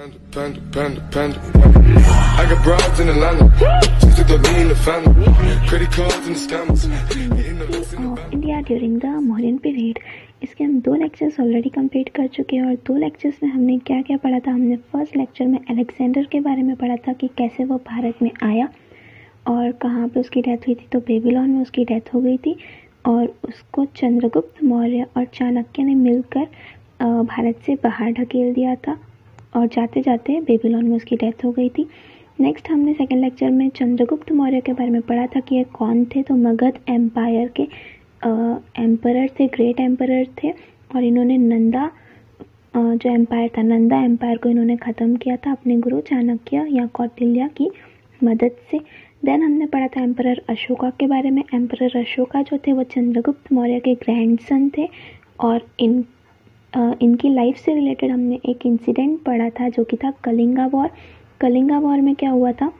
I got broads in Atlanta, just to lean in the family, credit cards and the scammers, hitting the looks in the bank. India during the Mauryan period, इसके हम 2 lectures already complete कर चुके हैं। और 2 lectures में हमने क्या क्या पढ़ा था। हमने फर्स्ट लेक्चर में अलेक्जेंडर के बारे में पढ़ा था कि कैसे वो भारत में आया और कहाँ पे उसकी डेथ हुई थी। तो बेबीलोन में उसकी डेथ हो गई थी और उसको चंद्रगुप्त मौर्य और चाणक्य ने मिलकर भारत से बाहर ढकेल दिया था और जाते जाते बेबीलोन में उसकी डेथ हो गई थी। नेक्स्ट हमने सेकेंड लेक्चर में चंद्रगुप्त मौर्य के बारे में पढ़ा था कि ये कौन थे। तो मगध एम्पायर के एम्परर थे, ग्रेट एम्परर थे और इन्होंने नंदा जो एम्पायर था, नंदा एम्पायर को इन्होंने ख़त्म किया था अपने गुरु चाणक्य या कौटिल्य की मदद से। देन हमने पढ़ा था एम्परर अशोका के बारे में। एम्परर अशोका जो थे वो चंद्रगुप्त मौर्य के ग्रैंडसन थे और इनकी लाइफ से रिलेटेड हमने एक इंसिडेंट पढ़ा था जो कि था कलिंगा वॉर। कलिंगा वॉर में क्या हुआ था,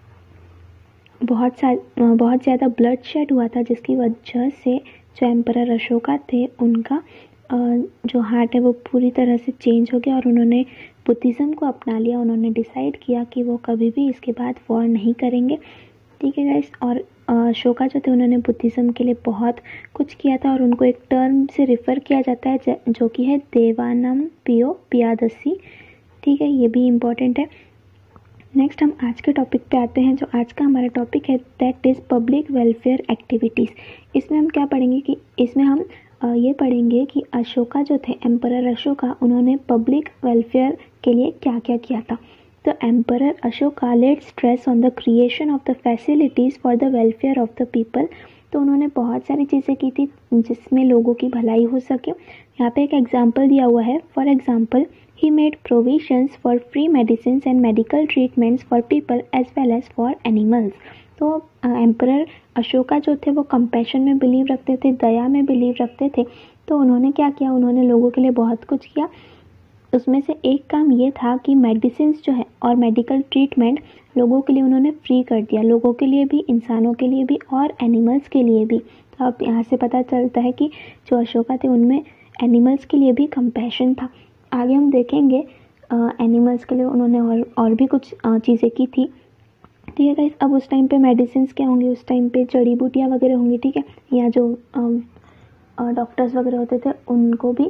बहुत ज़्यादा ब्लड शेड हुआ था जिसकी वजह से जो एम्परर अशोका थे उनका जो हार्ट है वो पूरी तरह से चेंज हो गया और उन्होंने बुद्धिज़्म को अपना लिया। उन्होंने डिसाइड किया कि वो कभी भी इसके बाद वॉर नहीं करेंगे। ठीक है गाइस। और अशोका जो थे उन्होंने बुद्धिज़्म के लिए बहुत कुछ किया था और उनको एक टर्म से रिफ़र किया जाता है जो कि है देवानम पियो पियादसी। ठीक है, ये भी इम्पॉर्टेंट है। नेक्स्ट हम आज के टॉपिक पे आते हैं। जो आज का हमारा टॉपिक है that is public welfare activities. इसमें हम क्या पढ़ेंगे कि इसमें हम ये पढ़ेंगे कि अशोका जो थे, एम्परर अशोका, उन्होंने पब्लिक वेलफेयर के लिए क्या क्या किया था। तो emperor Ashoka laid stress on the creation of the facilities for the welfare of the people. तो उन्होंने बहुत सारी चीज़ें की थी जिसमें लोगों की भलाई हो सके। यहाँ पे एक एग्जाम्पल दिया हुआ है। For example, he made provisions for free medicines and medical treatments for people as well as for animals। तो एम्परर अशोका जो थे वो कंपैशन में बिलीव रखते थे, दया में बिलीव रखते थे। तो उन्होंने क्या किया, उन्होंने लोगों के लिए बहुत कुछ किया। उसमें से एक काम ये था कि मेडिसिन्स जो है और मेडिकल ट्रीटमेंट लोगों के लिए उन्होंने फ्री कर दिया, लोगों के लिए भी, इंसानों के लिए भी और एनिमल्स के लिए भी। तो अब यहाँ से पता चलता है कि जो अशोका थे उनमें एनिमल्स के लिए भी कंपैशन था। आगे हम देखेंगे एनिमल्स के लिए उन्होंने और भी कुछ चीज़ें की थी। ठीक है गाइस। अब उस टाइम पे मेडिसिन्स क्या होंगी, उस टाइम पे जड़ी बूटियाँ वगैरह होंगी। ठीक है, या जो डॉक्टर्स वगैरह होते थे उनको भी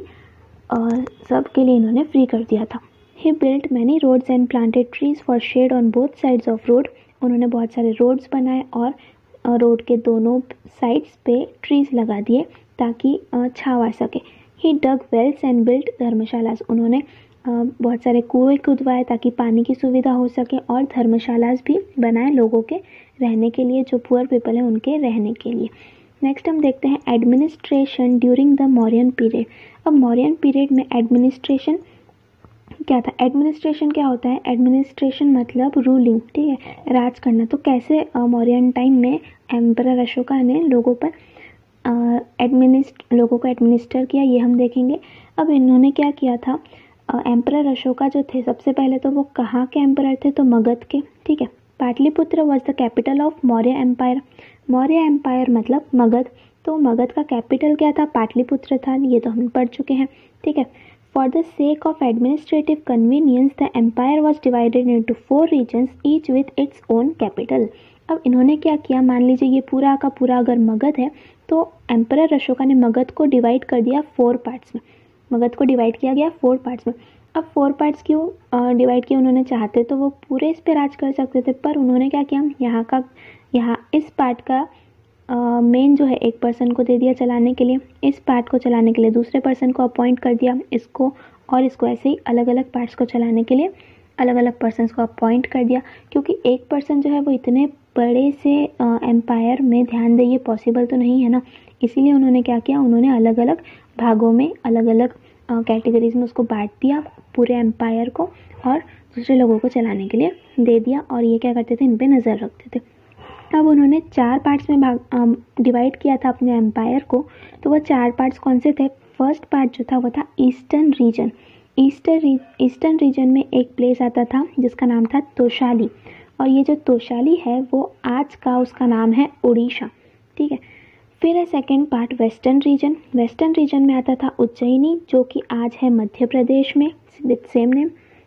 सब के लिए इन्होंने फ्री कर दिया था। He built many roads and planted trees for shade on both sides of road. उन्होंने बहुत सारे रोड्स बनाए और रोड के दोनों साइड्स पे ट्रीज लगा दिए ताकि छाँव आ सके। He dug wells and built dharmashalas. उन्होंने बहुत सारे कुएं खुदवाए ताकि पानी की सुविधा हो सके और धर्मशालास भी बनाए लोगों के रहने के लिए, जो पुअर पीपल हैं उनके रहने के लिए। नेक्स्ट हम देखते हैं administration during the Mauryan period. अब मौर्यन पीरियड में एडमिनिस्ट्रेशन क्या था। एडमिनिस्ट्रेशन क्या होता है, एडमिनिस्ट्रेशन मतलब रूलिंग। ठीक है, राज करना। तो कैसे मौर्यन टाइम में एम्परर अशोका ने लोगों को एडमिनिस्टर किया, ये हम देखेंगे। अब इन्होंने क्या किया था, एम्परर अशोका जो थे सबसे पहले तो वो कहाँ के एम्परर थे, तो मगध के। ठीक है, Pataliputra was the capital of Maurya empire. Maurya empire मतलब मगध। तो मगध का कैपिटल क्या था, पाटलिपुत्र था। ये तो हम पढ़ चुके हैं। ठीक है, for the sake of administrative convenience the empire was divided into 4 regions each with its own capital. अब इन्होंने क्या किया, मान लीजिए ये पूरा का पूरा अगर मगध है तो एम्परर अशोका ने मगध को डिवाइड कर दिया 4 पार्ट्स में। मगध को डिवाइड किया गया 4 पार्ट्स में। अब 4 पार्ट्स क्यों डिवाइड किए, उन्होंने चाहते तो वो पूरे इस पे राज कर सकते थे, पर उन्होंने क्या किया, यहाँ इस पार्ट का मेन जो है एक पर्सन को दे दिया चलाने के लिए, इस पार्ट को चलाने के लिए दूसरे पर्सन को अपॉइंट कर दिया, इसको और इसको, ऐसे ही अलग अलग पार्ट्स को चलाने के लिए अलग अलग पर्सन्स को अपॉइंट कर दिया। क्योंकि एक पर्सन जो है वो इतने बड़े से एम्पायर में ध्यान दे, ये पॉसिबल तो नहीं है ना। इसीलिए उन्होंने क्या किया, उन्होंने अलग अलग भागों में, अलग अलग कैटेगरीज में उसको बांट दिया पूरे एम्पायर को और दूसरे लोगों को चलाने के लिए दे दिया। और ये क्या करते थे, इन पे नज़र रखते थे। अब उन्होंने 4 पार्ट्स में डिवाइड किया था अपने एम्पायर को। तो वो 4 पार्ट्स कौन से थे। फर्स्ट पार्ट जो था वो था ईस्टर्न रीजन। ईस्टर्न रीजन में एक प्लेस आता था जिसका नाम था तोशाली, और ये जो तोशाली है वो आज का उसका नाम है उड़ीसा। ठीक है, फिर है second part western region. Western region में आता था उज्जैनी, जो कि आज है मध्य प्रदेश में विद सेम नेम।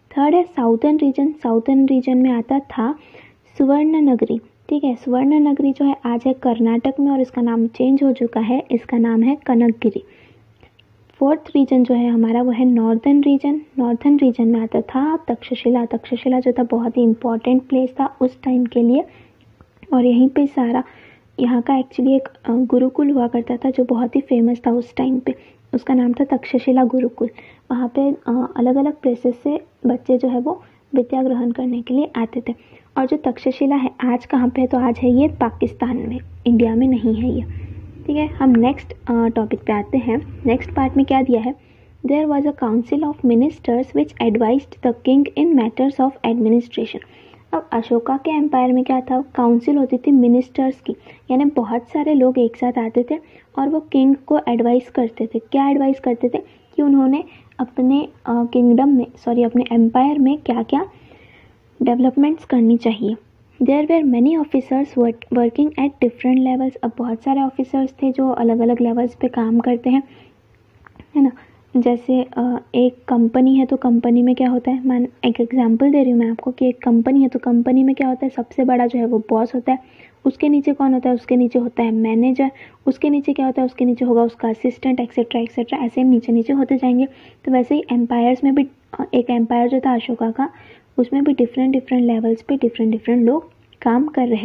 थर्ड है साउथर्न रीजन, साउथर्न रीजन में आता था सुवर्णनगरी, ठीक है। सुवर्णनगरी जो है आज है कर्नाटक में और इसका नाम चेंज हो चुका है, इसका नाम है कनकगिरी। फोर्थ रीजन जो है हमारा वो है नॉर्दर्न रीजन, नॉर्दर्न रीजन में आता था तक्षशिला, तक्षशिला जो था बहुत ही इम्पॉर्टेंट प्लेस था उस टाइम के लिए और यहीं पे सारा यहाँ का एक्चुअली एक गुरुकुल हुआ करता था जो बहुत ही फेमस था उस टाइम पे, उसका नाम था तक्षशिला गुरुकुल। वहाँ पे अलग अलग प्लेसेस से बच्चे जो है वो विद्या ग्रहण करने के लिए आते थे। और जो तक्षशिला है आज कहाँ पे है, तो आज है ये पाकिस्तान में, इंडिया में नहीं है ये, ठीक है। हम नेक्स्ट टॉपिक पे आते हैं। नेक्स्ट पार्ट में क्या दिया है, there was a council of ministers which advised the king in matters of administration. अब अशोका के एम्पायर में क्या था, काउंसिल होती थी मिनिस्टर्स की, यानी बहुत सारे लोग एक साथ आते थे और वो किंग को एडवाइस करते थे। क्या एडवाइस करते थे कि उन्होंने अपने किंगडम में अपने एम्पायर में क्या क्या डेवलपमेंट्स करनी चाहिए। There were many officers working at different levels. अब बहुत सारे ऑफिसर्स थे जो अलग अलग लेवल्स पे काम करते हैं, है ना। जैसे एक कंपनी है तो कंपनी में क्या होता है, मान एक एग्जांपल दे रही हूँ मैं आपको कि एक कंपनी है तो कंपनी में क्या होता है, सबसे बड़ा जो है वो बॉस होता है, उसके नीचे कौन होता है, उसके नीचे होता है मैनेजर, उसके नीचे क्या होता है, उसके नीचे होगा उसका असिस्टेंट, एक्सेट्रा एक्सेट्रा, ऐसे नीचे नीचे होते जाएंगे। तो वैसे ही एम्पायर्स में भी एक एम्पायर जो था अशोका का, उसमें भी डिफरेंट डिफरेंट लेवल्स पे डिफरेंट डिफरेंट लोग काम कर रहे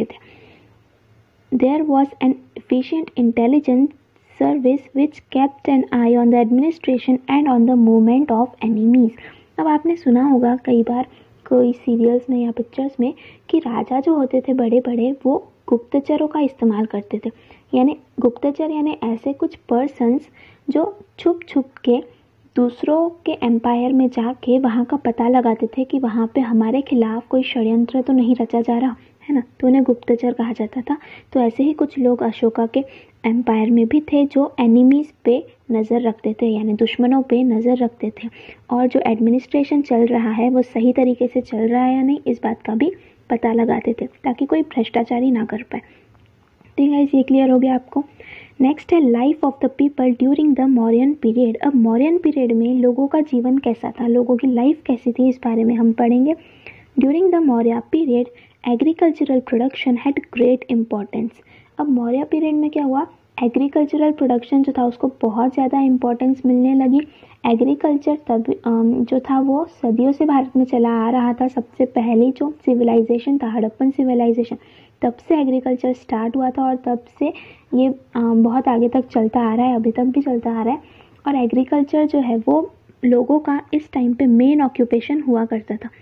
थे। There was an efficient intelligence service which kept an eye on the administration and on the movement of enemies. अब आपने सुना होगा कई बार कोई सीरियल्स में या पिक्चर्स में कि राजा जो होते थे बड़े बड़े वो गुप्तचरों का इस्तेमाल करते थे, यानी गुप्तचर यानी ऐसे कुछ पर्सन्स जो छुप छुप के दूसरों के एम्पायर में जाके वहाँ का पता लगाते थे कि वहाँ पे हमारे खिलाफ कोई षड्यंत्र तो नहीं रचा जा रहा है ना, तो उन्हें गुप्तचर कहा जाता था। तो ऐसे ही कुछ लोग अशोका के एम्पायर में भी थे जो एनिमीज़ पे नज़र रखते थे, यानी दुश्मनों पे नज़र रखते थे, और जो एडमिनिस्ट्रेशन चल रहा है वो सही तरीके से चल रहा है या नहीं इस बात का भी पता लगाते थे ताकि कोई भ्रष्टाचारी ना कर पाए। ठीक है, ये क्लियर हो गया आपको। नेक्स्ट है life of the people during the Mauryan period. अब मौर्यन पीरियड में लोगों का जीवन कैसा था, लोगों की लाइफ कैसी थी, इस बारे में हम पढ़ेंगे। During the Maurya period agricultural production had great importance. अब मौर्य पीरियड में क्या हुआ, एग्रीकल्चरल प्रोडक्शन जो था उसको बहुत ज़्यादा इम्पोर्टेंस मिलने लगी। एग्रीकल्चर तब जो था वो सदियों से भारत में चला आ रहा था। सबसे पहली जो सिविलाइजेशन था हड़प्पन सिविलाइजेशन, तब से एग्रीकल्चर स्टार्ट हुआ था और तब से ये बहुत आगे तक चलता आ रहा है, अभी तक भी चलता आ रहा है। और एग्रीकल्चर जो है वो लोगों का इस टाइम पे मेन ऑक्यूपेशन हुआ करता था।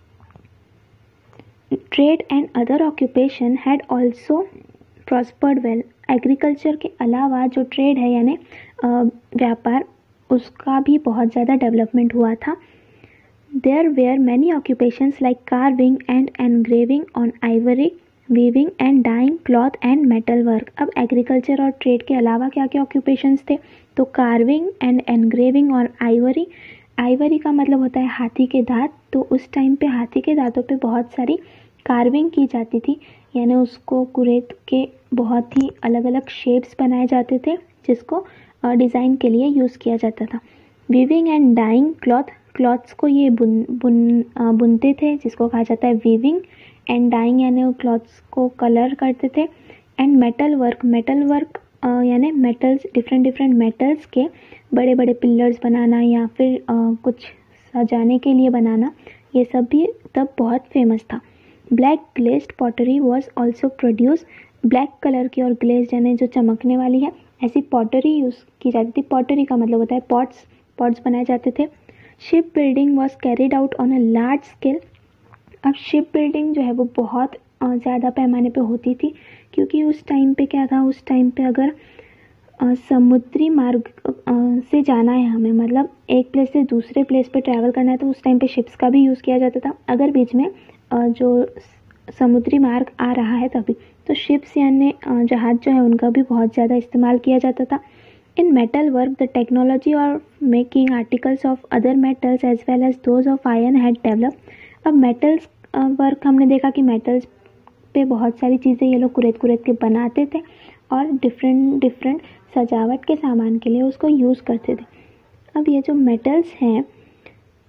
Trade and other occupation had also prospered well. Agriculture के अलावा जो ट्रेड है यानी व्यापार, उसका भी बहुत ज़्यादा डेवलपमेंट हुआ था। There were many occupations like carving and engraving on ivory, weaving and dyeing cloth and metal work. अब एग्रीकल्चर और ट्रेड के अलावा क्या क्या ऑक्यूपेशंस थे, तो कार्विंग एंड एनग्रेविंग और आइवरी। आइवरी का मतलब होता है हाथी के दांत, तो उस टाइम पे हाथी के दांतों पे बहुत सारी कार्विंग की जाती थी, यानी उसको कुरेद के बहुत ही अलग अलग शेप्स बनाए जाते थे जिसको डिज़ाइन के लिए यूज़ किया जाता था। Weaving and dyeing cloth, cloths को ये बुनते थे जिसको कहा जाता है वीविंग, एंड डाइंग यानी वो क्लॉथ्स को कलर करते थे। And metal work, metal work यानी मेटल्स, डिफरेंट डिफरेंट मेटल्स के बड़े बड़े पिलर्स बनाना या फिर कुछ सजाने के लिए बनाना, ये सब भी तब बहुत फेमस था। Black glazed pottery was also produce. Black colour की और ग्लेज्ड यानी जो चमकने वाली है, ऐसी पॉटरी यूज़ की जाती थी। पॉटरी का मतलब होता है पॉट्स, पॉट्स बनाए जाते थे। Ship building was carried out on a large scale. अब शिप बिल्डिंग जो है वो बहुत ज़्यादा पैमाने पे होती थी, क्योंकि उस टाइम पे क्या था, उस टाइम पे अगर समुद्री मार्ग से जाना है हमें, मतलब एक प्लेस से दूसरे प्लेस पे ट्रैवल करना है, तो उस टाइम पे शिप्स का भी यूज़ किया जाता था। अगर बीच में जो समुद्री मार्ग आ रहा है तभी, तो शिप्स यानी जहाज़ जो है उनका भी बहुत ज़्यादा इस्तेमाल किया जाता था। In metal work the technology और making articles of other metals as well as those of iron had develop. अब मेटल्स वर्क हमने देखा कि मेटल्स पे बहुत सारी चीज़ें ये लोग कुरेद कुरेद के बनाते थे और डिफरेंट डिफरेंट सजावट के सामान के लिए उसको यूज़ करते थे। अब ये जो मेटल्स हैं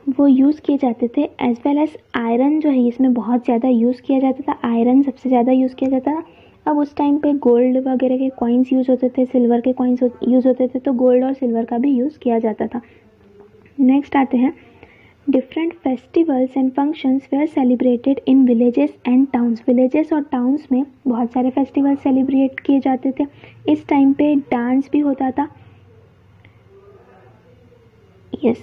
वो यूज़ किए जाते थे, एज वेल एज आयरन जो है इसमें बहुत ज़्यादा यूज़ किया जाता था, आयरन सबसे ज़्यादा यूज़ किया जाता था। अब उस टाइम पे गोल्ड वगैरह के कॉइन्स यूज़ होते थे, सिल्वर के कॉइन्स यूज़ होते थे, तो गोल्ड और सिल्वर का भी यूज़ किया जाता था। नेक्स्ट आते हैं, different festivals and functions were celebrated in villages and towns. Villages और टाउन्स में बहुत सारे फेस्टिवल सेलिब्रेट किए जाते थे। इस टाइम पे डांस भी होता था। Yes,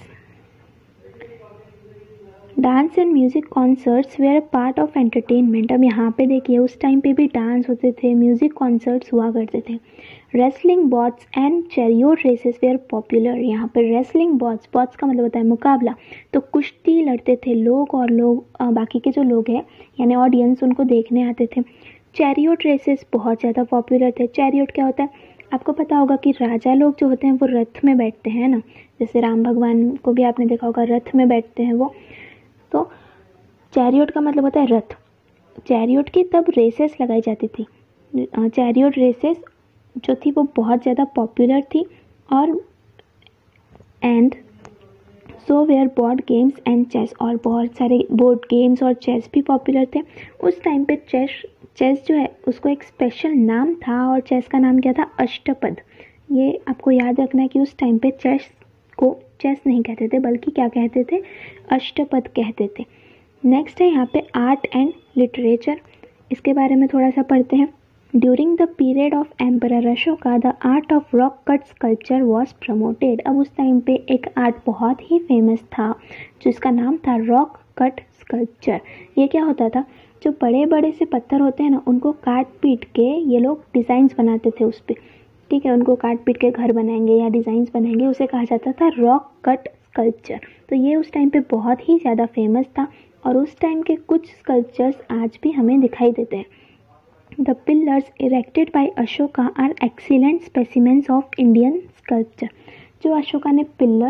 dance and music concerts were part of entertainment. अब यहाँ पे देखिए उस टाइम पे भी डांस होते थे, म्यूज़िक कॉन्सर्ट्स हुआ करते थे। Wrestling bouts and chariot races were popular. यहाँ पे रेसलिंग बॉट्स, बॉट्स का मतलब होता है मुकाबला, तो कुश्ती लड़ते थे लोग, और लोग बाकी के जो लोग हैं यानी ऑडियंस उनको देखने आते थे। चैरियोट रेसेस बहुत ज़्यादा पॉपुलर थे। चैरियोट क्या होता है, आपको पता होगा कि राजा लोग जो होते हैं वो रथ में बैठते हैं ना, जैसे राम भगवान को भी आपने देखा होगा रथ में बैठते हैं वो, तो चैरियोट का मतलब होता है रथ। चैरियोट की तब रेसेस लगाई जाती थी। चैरियोट रेसेस जो थी वो बहुत ज़्यादा पॉपुलर थी, और and so were board games and chess, और बहुत सारे बोर्ड गेम्स और चेस भी पॉपुलर थे। उस टाइम पे चेस जो है उसको एक स्पेशल नाम था, और चेस का नाम क्या था, अष्टपद। ये आपको याद रखना है कि उस टाइम पे चेस को चेस नहीं कहते थे बल्कि क्या कहते थे, अष्टपद कहते थे। नेक्स्ट है यहाँ पे आर्ट एंड लिटरेचर, इसके बारे में थोड़ा सा पढ़ते हैं। During the period of emperor Ashoka the art of rock cut sculpture was promoted. अब उस टाइम पे एक आर्ट बहुत ही फेमस था जिसका नाम था रॉक कट स्कल्पचर। ये क्या होता था, जो बड़े बड़े से पत्थर होते हैं ना उनको काट पीट के ये लोग डिज़ाइंस बनाते थे उस पर, ठीक है, उनको काट पीट के घर बनाएंगे या डिज़ाइंस बनाएंगे, उसे कहा जाता था रॉक कट स्कल्पचर। तो ये उस टाइम पे बहुत ही ज़्यादा फेमस था, और उस टाइम के कुछ स्कल्पचर्स आज भी हमें दिखाई देते हैं। The pillars erected by Ashoka are excellent specimens of Indian sculpture. जो अशोका ने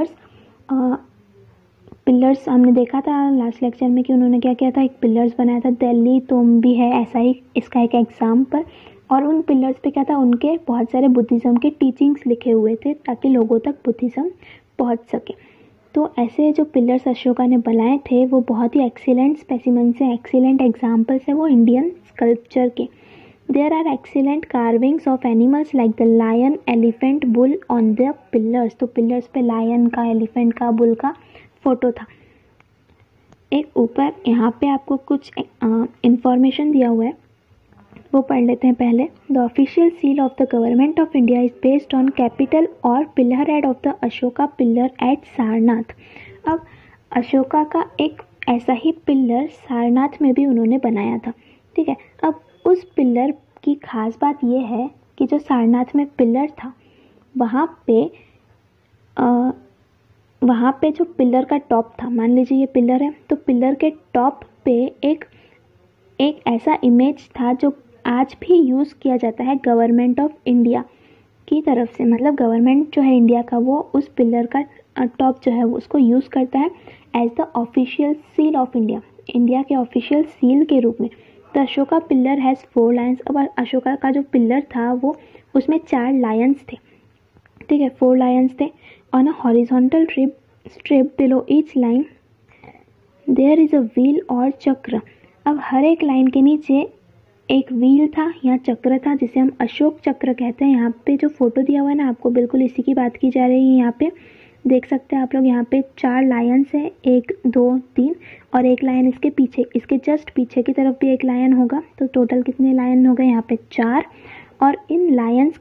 पिलर्स हमने देखा था लास्ट लेक्चर में कि उन्होंने क्या किया था, एक पिलर्स बनाया था। दिल्ली तुम भी है ऐसा ही इसका एक एग्जाम्पल, और उन पिलर्स पे क्या था, उनके बहुत सारे बुद्धिज़्म के टीचिंग्स लिखे हुए थे ताकि लोगों तक बुद्धिज़्म पहुंच सके। तो ऐसे जो पिलर्स अशोका ने बनाए थे वो बहुत ही एक्सीलेंट स्पेसिमेंस है, एक्सीलेंट एग्जाम्पल्स है वो इंडियन स्कल्पचर के। There are excellent carvings of animals like the lion, elephant, bull on the pillars. तो पिलर्स पे लायन का, एलिफेंट का, बुल का फोटो था। एक ऊपर यहाँ पे आपको कुछ इंफॉर्मेशन दिया हुआ है, वो पढ़ लेते हैं पहले। The official seal of the government of India is based on capital और pillar head of the Ashoka pillar at Sarnath. अब अशोका का एक ऐसा ही पिलर सारनाथ में भी उन्होंने बनाया था, ठीक है। अब उस पिलर की खास बात यह है कि जो सारनाथ में पिलर था वहाँ पे जो पिलर का टॉप था, मान लीजिए ये पिलर है, तो पिलर के टॉप पे एक ऐसा इमेज था जो आज भी यूज़ किया जाता है गवर्नमेंट ऑफ इंडिया की तरफ से। मतलब गवर्नमेंट जो है इंडिया का वो उस पिलर का टॉप जो है वो उसको यूज़ करता है as the official seal of India, India के ऑफिशियल सील के रूप में। The Ashoka pillar has 4 lions. अब अशोका का जो पिलर था वो उसमें 4 लायंस थे, ठीक है, 4 लायंस थे। On a horizontal strip below each lion there is a wheel और चक्र। अब हर एक लाइन के नीचे एक व्हील था या चक्र था जिसे हम अशोक चक्र कहते हैं। यहाँ पे जो फोटो दिया हुआ है ना आपको, बिल्कुल इसी की बात की जा रही है। यहाँ पे देख सकते हैं आप लोग, यहाँ पे 4 लायंस है, 1 2 3, और एक लायन इसके पीछे, इसके जस्ट पीछे की तरफ भी एक लायन होगा। तो टोटल कितने लायन हो गए यहाँ पे 4। और इन लायंस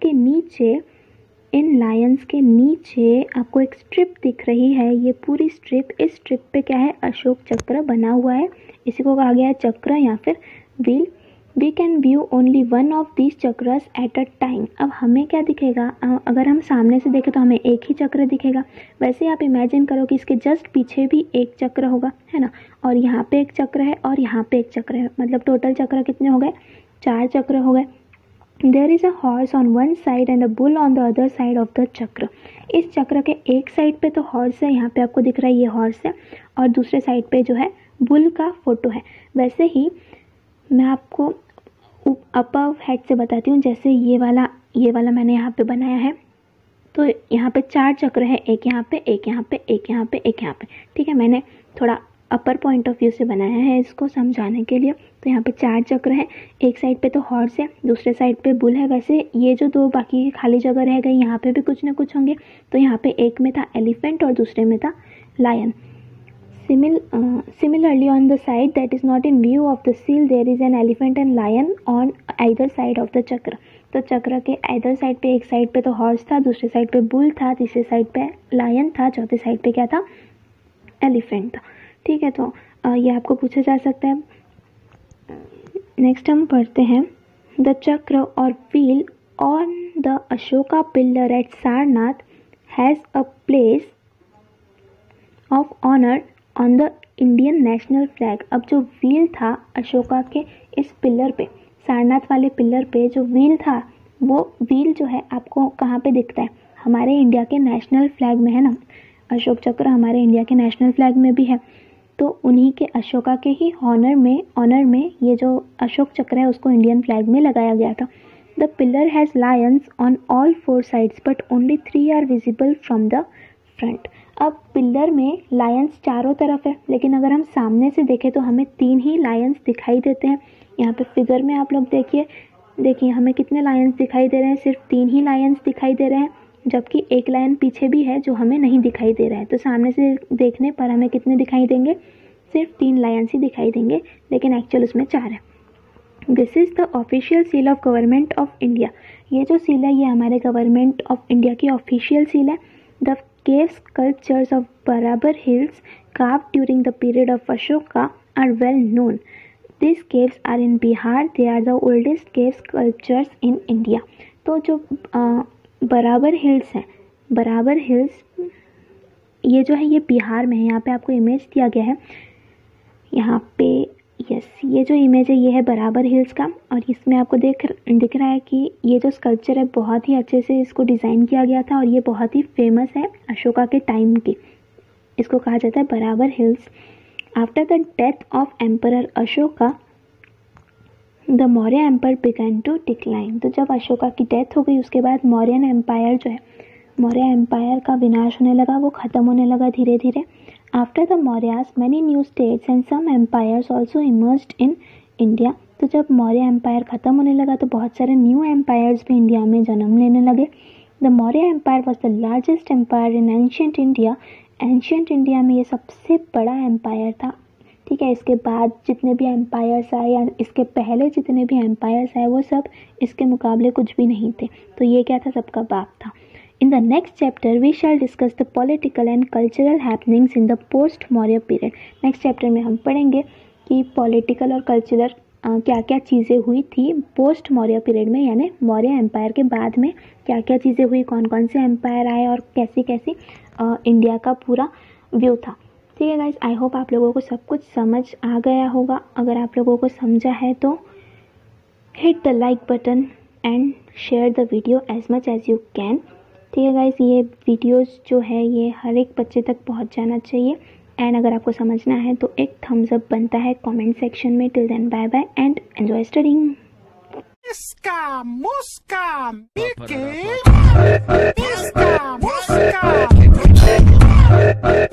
के नीचे आपको एक स्ट्रिप दिख रही है, ये पूरी स्ट्रिप, इस स्ट्रिप पे क्या है, अशोक चक्र बना हुआ है। इसी को कहा गया है चक्र या फिर wheel. We can view only one of these chakras at a time. अब हमें क्या दिखेगा, अगर हम सामने से देखें तो हमें एक ही चक्र दिखेगा। वैसे आप इमेजिन करो कि इसके जस्ट पीछे भी एक चक्र होगा, है ना, और यहाँ पे एक चक्र है और यहाँ पे एक चक्र है, मतलब टोटल चक्र कितने हो गए, 4 चक्र हो गए। There is a horse on one side and a bull on the other side of the chakra. इस चक्र के एक साइड पे तो हॉर्स है, यहाँ पे आपको दिख रहा है ये हॉर्स है, और दूसरे साइड पे जो है बुल का फोटो है। वैसे ही मैं आपको अबव हेड से बताती हूँ, जैसे ये वाला मैंने यहाँ पे बनाया है, तो यहाँ पे 4 चक्र है, एक यहाँ पे, एक यहाँ पे, एक यहाँ पे, एक यहाँ पे। ठीक है, मैंने थोड़ा अपर पॉइंट ऑफ व्यू से बनाया है इसको समझाने के लिए। तो यहाँ पे 4 चक्र है, एक साइड पे तो हॉर्स है, दूसरे साइड पे बुल है। वैसे ये जो 2 बाकी खाली जगह रह गई यहाँ पे भी कुछ ना कुछ होंगे। तो यहाँ पे एक में था एलिफेंट और दूसरे में था lion. Similarly, on the side that is not in view of the seal, there is an elephant and lion on either side of the चक्र। तो चक्र के either साइड पे, एक साइड पे तो हॉर्स था, दूसरे साइड पे बुल था, तीसरे साइड पे लायन था, चौथे साइड पे क्या था, एलिफेंट था। ठीक है, तो ये आपको पूछा जा सकता है। नेक्स्ट हम पढ़ते हैं, द चक्र और wheel on the Ashoka pillar at Sarnath has a place of honour on the Indian national flag. अब जो व्हील था अशोका के इस पिलर पे, सारनाथ वाले पिलर पे जो व्हील था, वो व्हील जो है आपको कहाँ पे दिखता है, हमारे इंडिया के नेशनल फ्लैग में है ना। अशोक चक्र हमारे इंडिया के नेशनल फ्लैग में भी है। तो उन्हीं के अशोका के ही ऑनर में ये जो अशोक चक्र है उसको इंडियन फ्लैग में लगाया गया था। The pillar has lions on all 4 sides but only 3 are visible from the front. अब पिलर में लायंस चारों तरफ है, लेकिन अगर हम सामने से देखें तो हमें 3 ही लायंस दिखाई देते हैं। यहाँ पे फिगर में आप लोग देखिए हमें कितने लायंस दिखाई दे रहे हैं, सिर्फ 3 ही लायंस दिखाई दे रहे हैं, जबकि एक लायन पीछे भी है जो हमें नहीं दिखाई दे रहा है। तो सामने से देखने पर हमें कितने दिखाई देंगे, सिर्फ 3 लायंस ही दिखाई देंगे, लेकिन एक्चुअल उसमें 4 है। This is the official seal of government of India. ये जो सील है ये हमारे गवर्नमेंट ऑफ इंडिया की ऑफिशियल सील है। The cave sculptures of Barabar Hills carved during the period of Ashoka are well known. These caves are in Bihar. They are the oldest cave sculptures in India. तो जो बराबर hills हैं, बराबर hills ये जो है ये बिहार में है। यहाँ पे आपको इमेज दिया गया है, यहाँ पे यस, ये जो इमेज है ये है बराबर हिल्स का, और इसमें आपको दिख रहा है कि ये जो स्कल्पचर है बहुत ही अच्छे से इसको डिज़ाइन किया गया था और ये बहुत ही फेमस है अशोका के टाइम की। इसको कहा जाता है Barabar hills. After the death of emperor Ashoka the Maurya empire began to decline. तो जब अशोका की डेथ हो गई उसके बाद मौर्यन एम्पायर जो है, मौर्य एम्पायर का विनाश होने लगा, वो ख़त्म होने लगा धीरे धीरे। After the Mauryas, many new states and some empires also emerged in India. तो जब मौर्य एम्पायर ख़त्म होने लगा तो बहुत सारे न्यू एम्पायर्स भी इंडिया में जन्म लेने लगे। The Maurya empire was the largest empire in ancient India. Ancient India में ये सबसे बड़ा एम्पायर था। ठीक है, इसके बाद जितने भी एम्पायर्स आए या इसके पहले जितने भी एम्पायर्स आए वो सब इसके मुकाबले कुछ भी नहीं थे। तो ये क्या था, सबका बाप था। In the next chapter, we shall discuss the political and cultural happenings in the post-Maurya period. Next chapter में हम पढ़ेंगे कि political और cultural क्या क्या चीज़ें हुई थी पोस्ट मौर्य पीरियड में, यानी मौर्य एम्पायर के बाद में क्या क्या चीज़ें हुई, कौन कौन से एम्पायर आए और कैसी कैसी इंडिया का पूरा व्यू था। ठीक है गाइस, आई होप आप लोगों को सब कुछ समझ आ गया होगा। अगर आप लोगों को समझा है तो hit the like button and share the video as much as you can. ठीक है गाइस, ये वीडियोस जो है ये हर एक बच्चे तक पहुंच जाना चाहिए। एंड अगर आपको समझना है तो एक थम्स अप बनता है कमेंट सेक्शन में। Till then bye bye and enjoy studying. इसका मुस्का मिकी, इसका मुस्का